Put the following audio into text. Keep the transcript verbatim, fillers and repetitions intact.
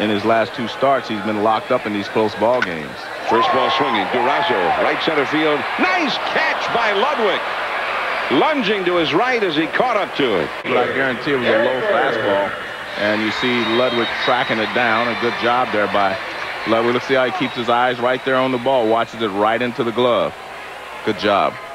in his last two starts, he's been locked up in these close ball games. First ball swinging. Durazo, right center field. Nice catch by Ludwick. Lunging to his right as he caught up to it. But I guarantee it was a low fastball. And you see Ludwick tracking it down. A good job there by Ludwick. Let's see how he keeps his eyes right there on the ball. Watches it right into the glove. Good job.